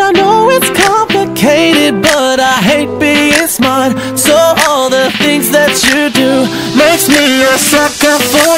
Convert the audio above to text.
I know it's complicated, but I hate being smart. So all the things that you do makes me a sucker for